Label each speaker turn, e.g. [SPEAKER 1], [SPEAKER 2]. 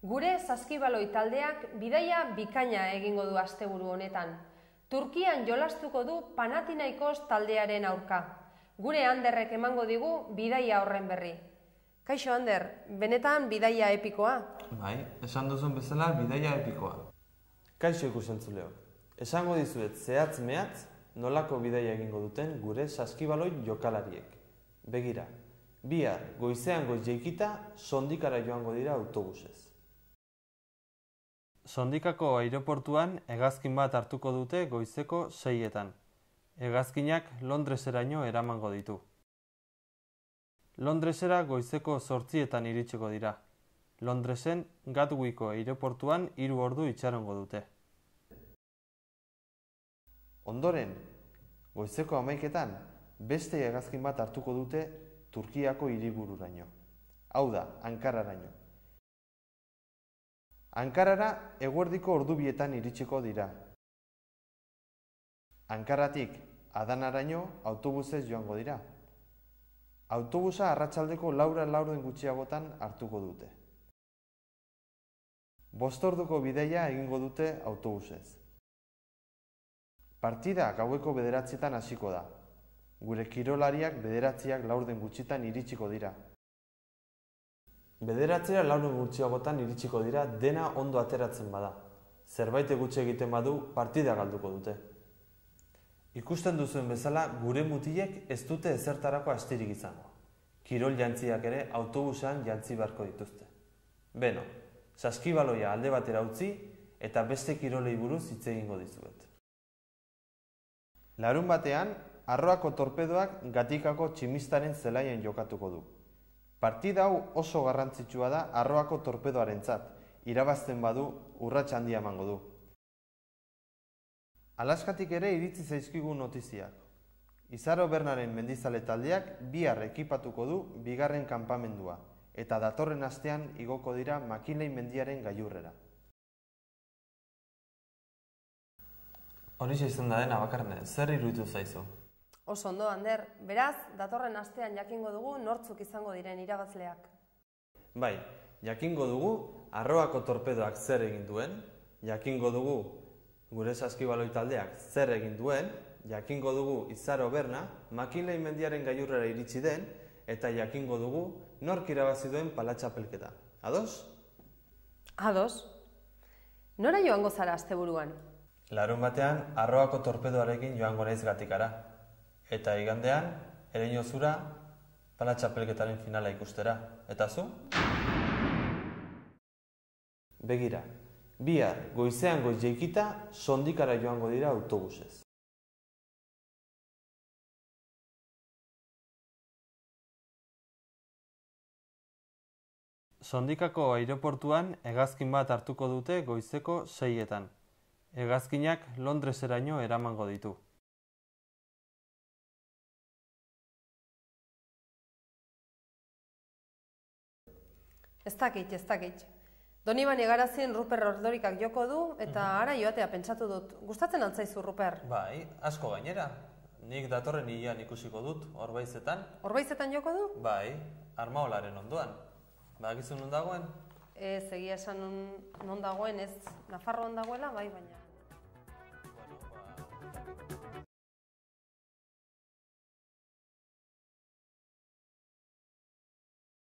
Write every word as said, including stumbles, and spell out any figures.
[SPEAKER 1] Gure saskibaloi taldeak bidaia bikaina egingo du asteburu honetan. Turkian jolastuko du Panathinaikos taldearen aurka. Gure Anderrek emango digu bidaia horren berri. Kaixo Ander, benetan bidaia epikoa?
[SPEAKER 2] Bai, esan duzun bezala bidaia epikoa.
[SPEAKER 3] Kaixo ikusentzuleo, esango dizuet zehatz mehatz nolako bidaia egingo duten gure saskibaloi jokalariek. Begira, bihar goizean goiz jeikita Sondikara joango dira autobusez. Sondikako aireportuan hegazkin bat hartuko dute goizeko seietan. Hegazkinak Londreseraino eramango ditu. Londresera goizeko zortzietan iritsiko dira. Londresen Gatwickko aireportuan hiru ordu itxarongo dute. Ondoren, goizeko hamaiketan beste hegazkin bat hartuko dute Turkiako hiribururaino. Hau da, Ankararaino. Ankarara eguerdiko ordubietan iritsiko dira. Ankaratik Adanaraino autobusez joango dira. Autobusa arratsaldeko laura laurden gutxiagotan hartuko dute. Bost orduko bidaia egingo dute autobusez. Partida gaueko bederatzietan hasiko da. Gure kirolariak bederatziak laurden gutxitan iritsiko dira. Bederatzera laurden gutxiagotan iritsiko dira dena ondo ateratzen bada. Zerbait gutxi egiten badu partida galduko dute. Ikusten duzuen bezala gure mutilek ez dute ezertarako astirik izango. Kirol jantziak ere autobusean jantzi beharko dituzte. Beno, saskibaloia alde batera utzi eta beste kirolei buruz hitz egingo dizuet. Larun batean, Arroako torpedoak Gatikako tximistaren zelaian jokatuko du. Partida hau oso garrantzitsua da Arroako torpedoarentzat, irabazten badu urrats handia emango du. Alaskatik ere iritzi zaizkigu notiziak. Izaro Bernaren mendizale taldeak bihar ekipatuko du bigarren kanpamendua, eta datorren astean igoko dira McKinley mendiaren gailurrera.
[SPEAKER 2] Horixe izan da dena Bakarne, zer iruditu zaizu?
[SPEAKER 1] Oso ondo, Ander. Beraz, datorren astean jakingo dugu nortzuk izango diren irabazleak.
[SPEAKER 3] Bai, jakingo dugu Arroako torpedoak zer egin duen, jakingo dugu gure saskibaloi taldeak zer egin duen, jakingo dugu Izaro Berna McKinley mendiaren gailurrera iritsi den, eta jakingo dugu nork irabazi duen palatxapelketa. Ados?
[SPEAKER 1] Ados. Nora joango zara asteburuan?
[SPEAKER 3] Larun batean Arroako torpedoarekin joango naiz Gatikara. Eta igandean, Ereñozura palatxapelketaren finala ikustera. Eta zu? Begira, bihar goizean goiz jeikita Sondikara joango dira autobusez. Sondikako aireportuan hegazkin bat hartuko dute goizeko seietan. Hegazkinak Londreseraino eramango ditu.
[SPEAKER 1] Ez dakit, ez dakit. Donibane Garazin Ruper Ordorikak joko du, eta ara joatea pentsatu dut. Gustatzen altzaizu, Ruper?
[SPEAKER 3] Bai, asko gainera. Nik datorren hilean ikusiko dut, Orbaizetan.
[SPEAKER 1] Orbaizetan joko du?
[SPEAKER 3] Bai, Armaolaren ondoan. Badakizu non dagoen?
[SPEAKER 1] Ez, egia esan non dagoen, ez Nafarroan dagoela, bai, baina...